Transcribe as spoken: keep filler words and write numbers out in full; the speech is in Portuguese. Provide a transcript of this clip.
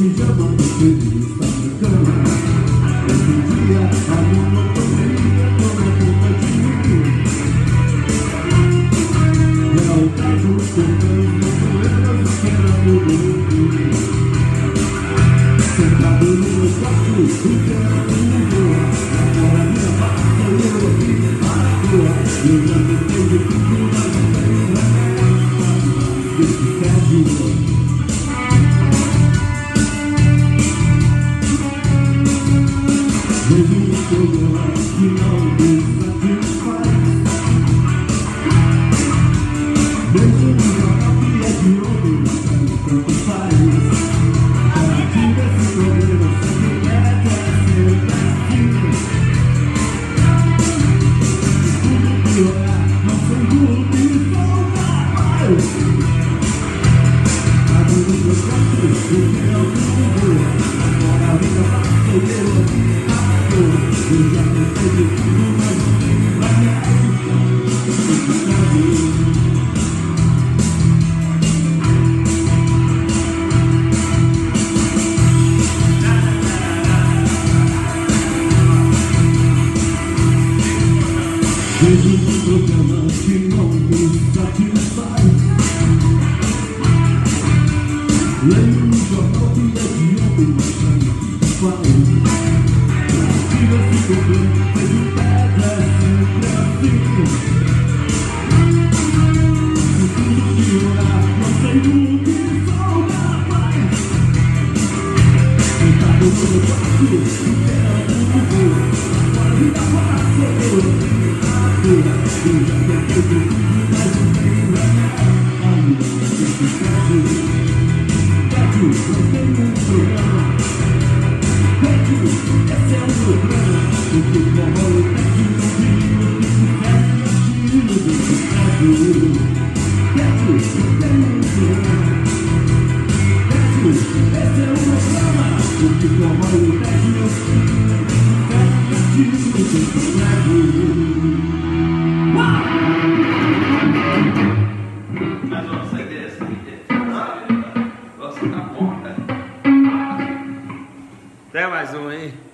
pijama, ele está na cama. Esse dia a monotonia toma conta de mim. É o caso contando problemas esperando o mundo. Sentado no meu quarto, o tempo voa. Agora minha passa e eu aqui à toa. Eu já tentei de tudo, mas não tenho remédio. Esse tédio. Vejo um problema que não me satisfaz. Vejo um jornal que é de homem, mas tanto faz. Já tive esse problema, só que é que é sempre assim. Tudo piorar, não sei do que voltar mais. A vida do meu quarto, o que é o que eu vou. Agora a vida passa e eu aqui. Eu já tentei de tudo, mas não tenho remédio. Esse tédio. Vejo um programa que não me satisfaz. Leio um jornal que é de ontem, mas tanto faz. Já tive esse problema, mas o pé é sempre assim. Se tudo piorar, não sei do que sou capaz. Sentado no meu quarto, o tempo voa. Agora a vida passa, eu aqui. Eu já tentei de tudo, mas não tenho remédio. Ai, esse tédio, tédio, não tem um programa. Tédio, esse é o problema. O que corrói o tédio não viria o que se quer e estilo desse tédio. Tédio, não tem um programa. Tédio, esse é o problema. O que corrói o tédio não viria o que se quer e estilo desse tédio. Mas vamos sair dessa aqui. Nossa, tá bom, cara. Até mais um, hein?